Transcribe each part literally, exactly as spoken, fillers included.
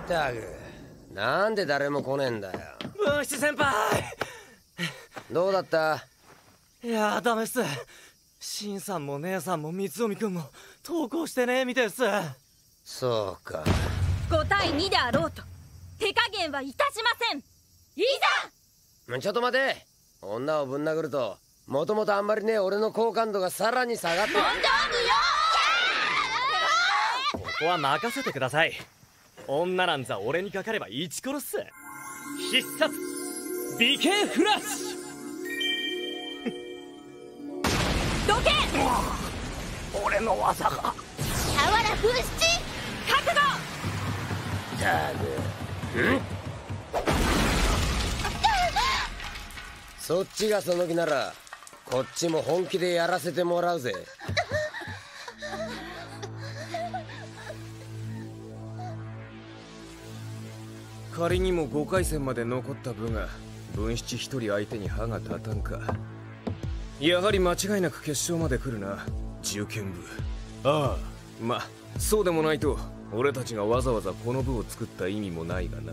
ったくなんで誰も来ねえんだよ。 文七先輩、 どうだった？ いやーダメっす。シンさんも姉さんも三臣君も投稿してねえみたいっす。 そうか。 ごたいにであろうと手加減はいたしません。いざ。 ちょっと待て。女をぶん殴るともともとあんまりねえ俺の好感度がさらに下がって。 問答無用。 ここは任せてください。女なんざ俺にかかればイチコロっす。必殺美形フラッシュ。 どけ。 俺の技が。 俵文七覚悟。 だぐんそっちがその気ならこっちも本気でやらせてもらうぜ。仮にもごかい戦まで残った部が文七一人相手に歯が立たんか。やはり間違いなく決勝まで来るな銃剣部。ああ、まそうでもないと俺たちがわざわざこの部を作った意味もないがな。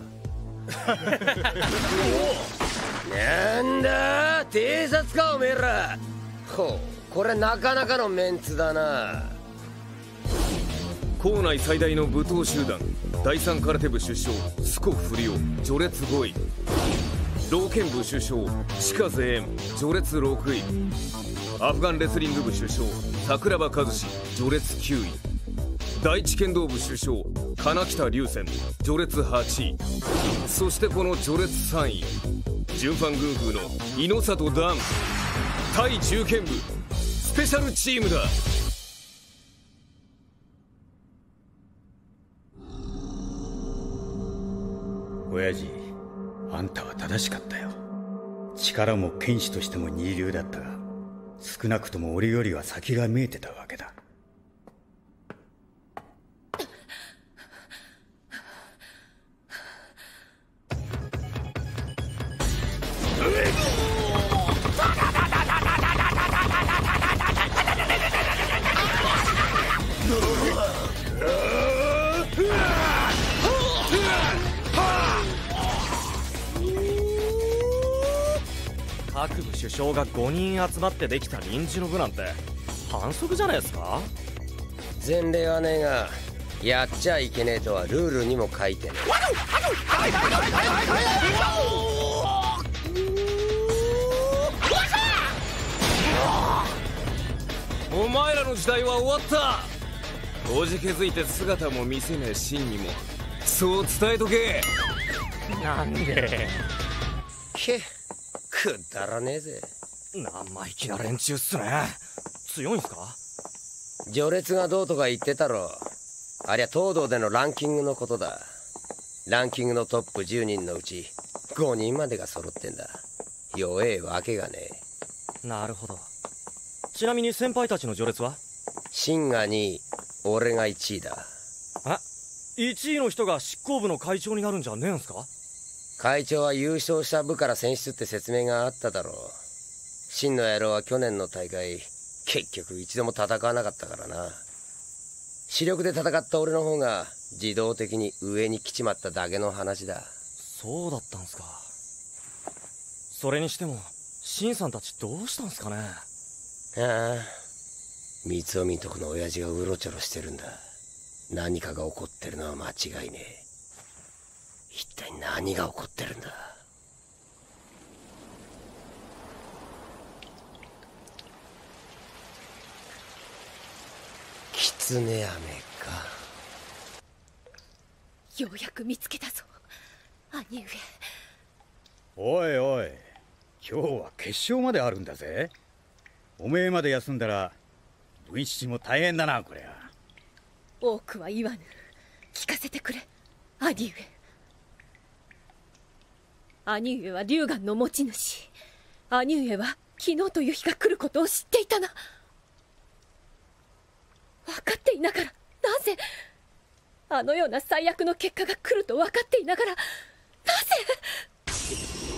なんだ偵察かおめえら。ほう、これなかなかのメンツだな。校内最大の武闘集団第三空手部主将スコ不良序列ごい、老剣部主将鹿全円序列ろくい、アフガンレスリング部主将桜庭和志序列きゅうい、第一剣道部主将金北龍泉序列はちい、そしてこの序列さんい純ファン軍風の猪里ダン対銃剣部スペシャルチームだ。 親父、あんたは正しかったよ。力も剣士としても二流だったが、少なくとも俺よりは先が見えてたわけだ。 各部首相がごにん集まってできた臨時の部なんて反則じゃないですか。 前例はねえがやっちゃいけねえとはルールにも書いてねえ。お前らの時代は終わった。こじけづいて姿も見せねえ真にもそう伝えとけ。 なんで。 けくだらねえぜ。 生意気な連中っすね。強いんすか？ 序列がどうとか言ってたろ。ありゃ東堂でのランキングのことだ。ランキングのトップじゅうにんのうちごにんまでが揃ってんだ。弱えわけがねえ。なるほど。ちなみに先輩たちの序列は？ シンがにい、俺がいちいだ。 あ、いちいの人が執行部の会長になるんじゃねえんすか？ 会長は優勝した部から選出って説明があっただろう。シンの野郎は去年の大会結局一度も戦わなかったからな。視力で戦った俺の方が自動的に上に来ちまっただけの話だ。 そうだったんすか。それにしてもシンさんたちどうしたんすかね。 ああ、三臣んとこの親父がうろちょろしてるんだ。何かが起こってるのは間違いねえ。一体何が起こってるんだ。狐飴か。 ようやく見つけたぞ兄上。 おいおい、今日は決勝まであるんだぜ。おめえまで休んだら文七も大変だな。こりゃ多くは言わぬ。聞かせてくれ兄上。兄上は龍眼の持ち主。兄上は昨日という日が来ることを知っていたな。分かっていながらなぜあのような最悪の結果が来ると分かっていながらなぜ。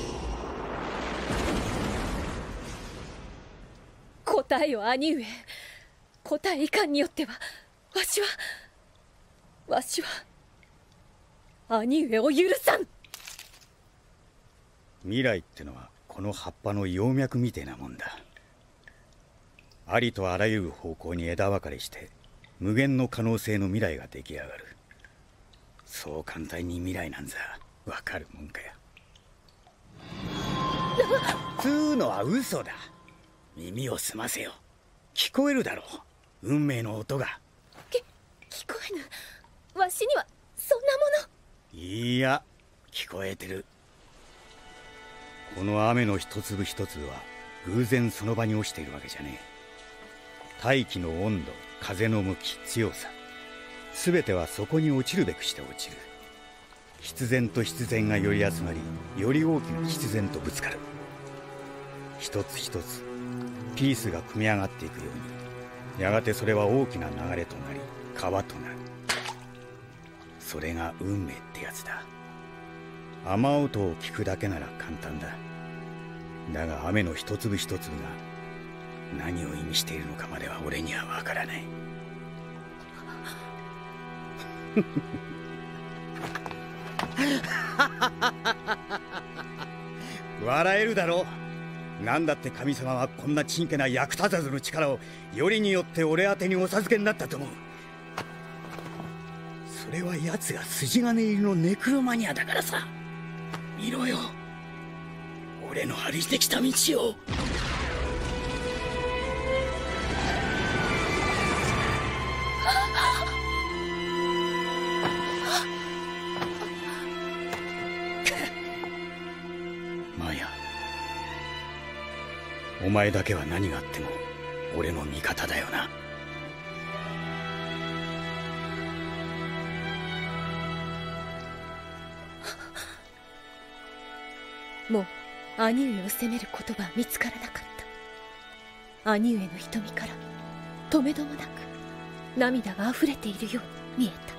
答えよ兄上。答えいかんによってはわしはわしは兄上を許さん。 未来ってのはこの葉っぱの葉脈みてえなもんだ。ありとあらゆる方向に枝分かれして無限の可能性の未来が出来上がる。そう簡単に未来なんざわかるもんかよ。つうのは嘘だ。耳を澄ませよ。聞こえるだろう、運命の音が。 き聞こえぬ。わしにはそんなもの。 いや、聞こえてる。この雨の一粒一粒は偶然その場に落ちているわけじゃねえ。大気の温度、風の向き、強さ、全てはそこに落ちるべくして落ちる。必然と必然がより集まり、より大きな必然とぶつかる。一つ一つピースが組み上がっていくように、やがてそれは大きな流れとなり川となる。それが運命ってやつだ。雨音を聞くだけなら簡単だ。だが雨の一粒一粒が何を意味しているのかまでは俺にはわからない。笑えるだろう。なんだって神様はこんなちんけな役立たずの力をよりによって俺宛てにお授けになったと思う。それは奴が筋金入りのネクロマニアだからさ。見ろよ、俺の歩いてきた道を。マヤ、お前だけは何があっても俺の味方だよな。 もう兄上を責める言葉は見つからなかった。兄上の瞳からとめどもなく涙が溢れているように見えた。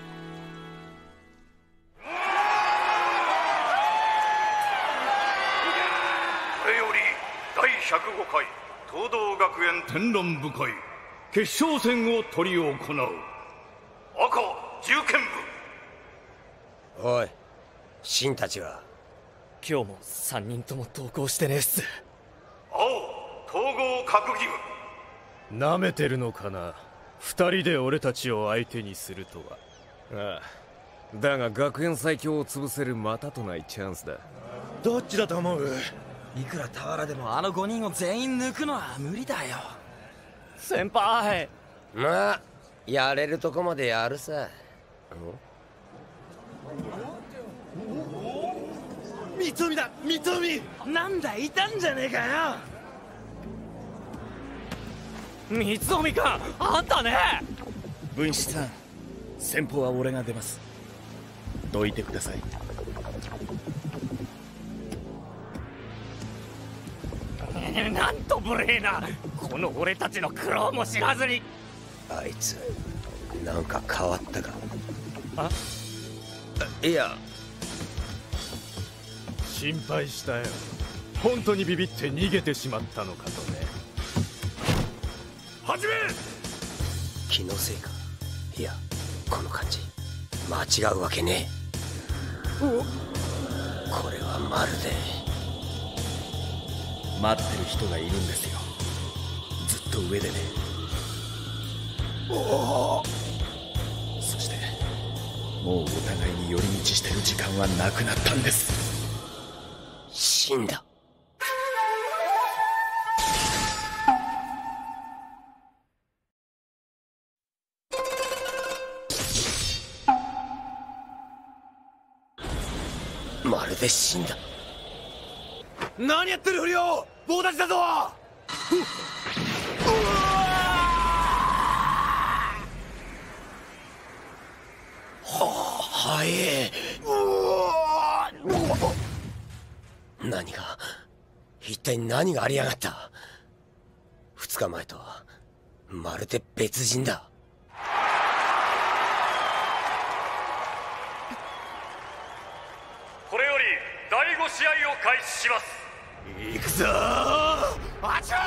これよりだいひゃくごかい東堂学園天覧部会決勝戦を執り行う。赤銃剣部。 おい、シンたちは今日もさんにんとも登校してねえっす。 青統合閣議部。 なめてるのかな、二人で俺たちを相手にするとは。 ああ、だが学園最強を潰せるまたとないチャンスだ。 どっちだと思う？ いくら俵でもあのごにんを全員抜くのは無理だよ。 先輩、 まあやれるとこまでやるさ。 三つみだ、三つみ。なんだ、いたんじゃねえかよ。 三つ臣か、あんたね。 分子さん、先方は俺が出ます。どいてください。 なんと無礼な、この俺たちの苦労も知らずに。 あいつなんか変わったか。 あ、 いや、 心配したよ。本当にビビって逃げてしまったのかとね。 始め。 気のせいか。いや、この感じ間違うわけねえ。これはまるで待ってる人がいるんですよ、ずっと上でね。そしてもうお互いに寄り道してる時間はなくなったんです。 死んだ。まるで死んだ。 何やってる不良、棒立ちだぞ。 はえ。何が、一体何がありやがった。二日前とはまるで別人だ。 これよりだいご試合を開始します。 行くぞー。あちゃ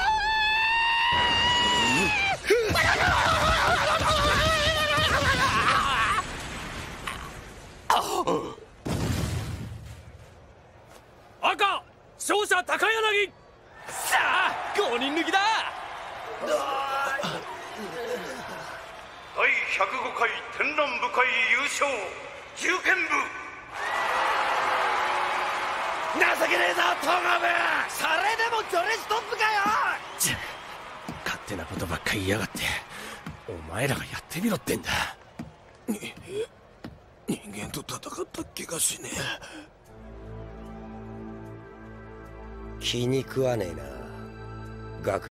ー。 は高柳。さあごにん抜きだ。 だいひゃくごかい天覧部会優勝銃剣部。 情けねえぞトガメ。それでも序列トップかよ。ち勝手なことばっかり言いやがって。お前らがやってみろってんだ。人間と戦った気がしねえ。気に食わねえな学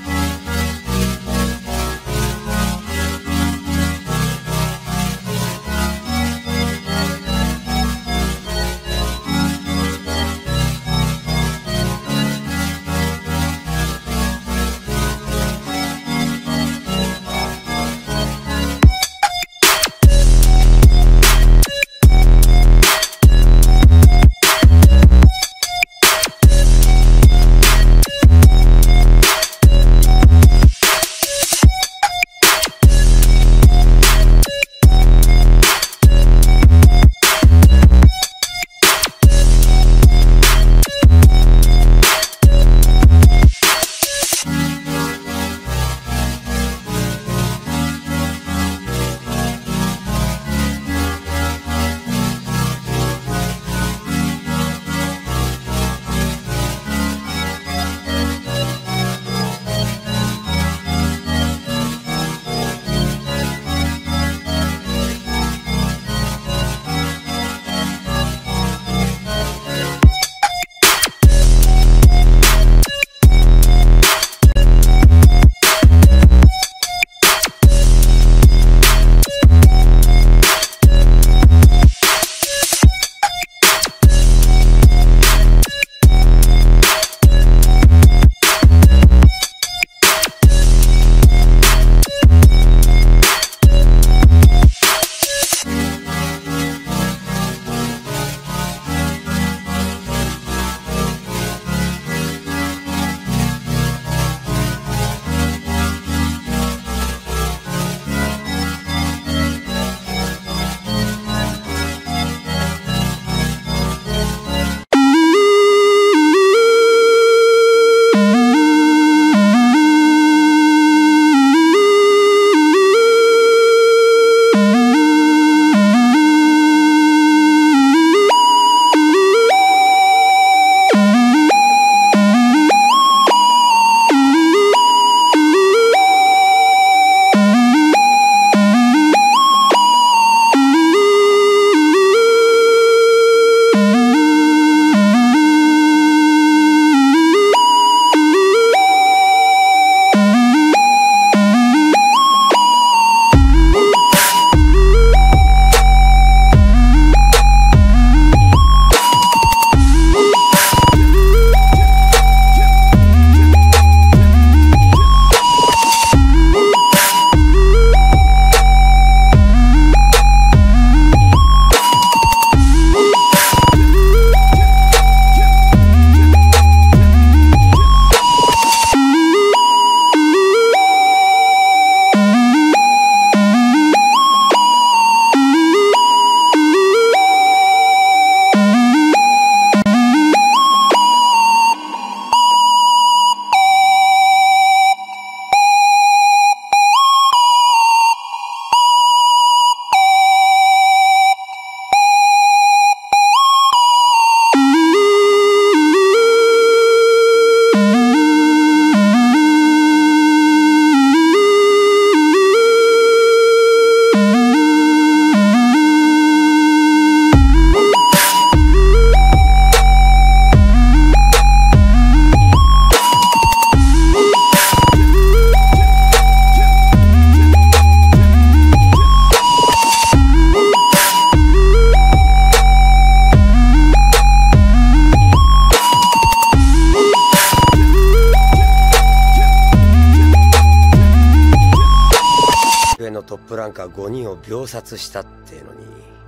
トップランカーごにんを秒殺したっての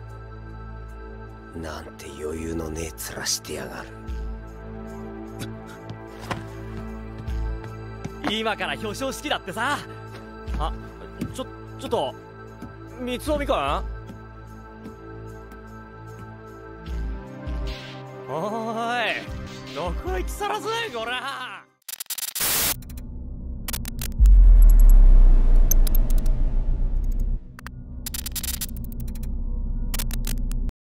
に、なんて余裕のねえ面してやがる。 今から表彰式だってさ。あ、ちょちょっと三つ編みか。おーい、 どこ行きさらずこら。